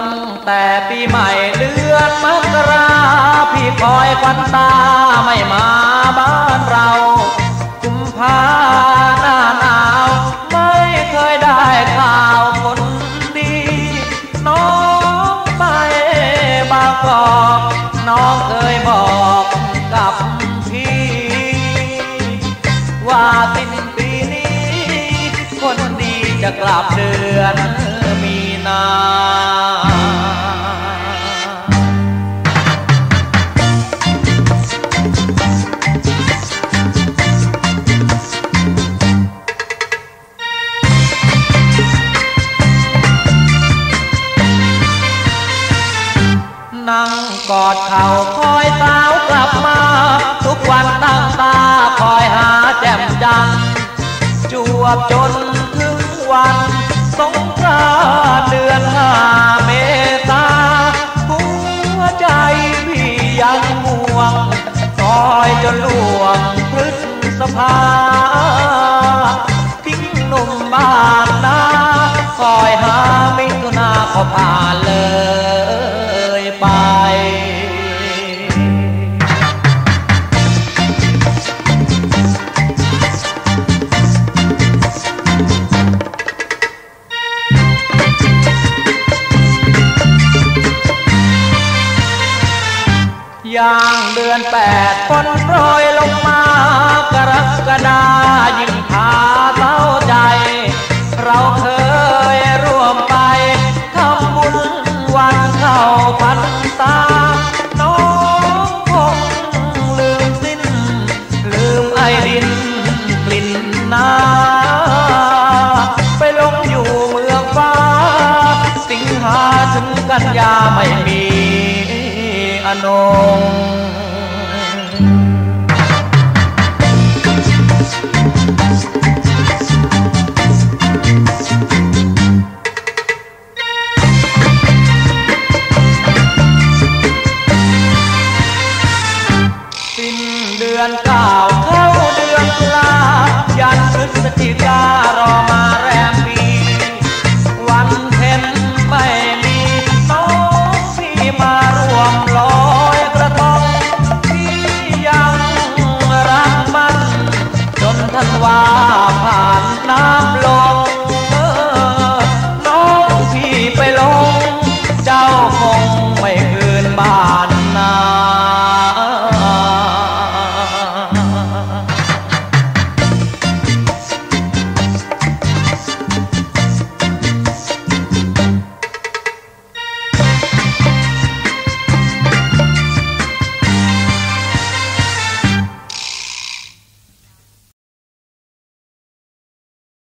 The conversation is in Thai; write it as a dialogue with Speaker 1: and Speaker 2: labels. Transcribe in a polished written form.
Speaker 1: ตั้งแต่ปีใหม่เดือนมกราพี่คอยควันตาไม่มาบ้านเรากุมภาหน้าหนาวไม่เคยได้ข่าวคนดีน้องไปบางกอกน้องเคยบอกกับพี่ว่าสิ้นปีนี้คนดีจะกลับเดือนมีนานั่งกอดเข่าคอยสาวกลับมาทุกวันตั้งตาคอยหาแจ่มจันทร์จวบจนถึงวันสงกรานต์เดือน5 เมษาหัวใจพี่ยังห่วงคอยจนล่วงพฤษภาทิ้งหนุ่มบ้านนาคอยหามิถุนาก็ผ่านเลยไปย่างเดือน8ฝนโปรยลงมากรกฎายิ่งพาเศร้าใจเราเคยร่วมไปทำบุญวันเข้าพรรษาน้องคงลืมสิ้นลืมไอดินกลิ่นนาไปลงอยู่เมืองฟ้าสิงหาถึงกันยาไม่มีอนงสิ้นเดือน9เข้าเดือนตุลายันพฤศจิการ